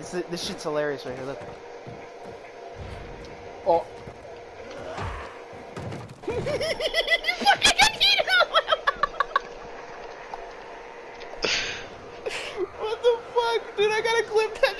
This shit's hilarious right here. Look. Oh. What the fuck, dude? I gotta clip that.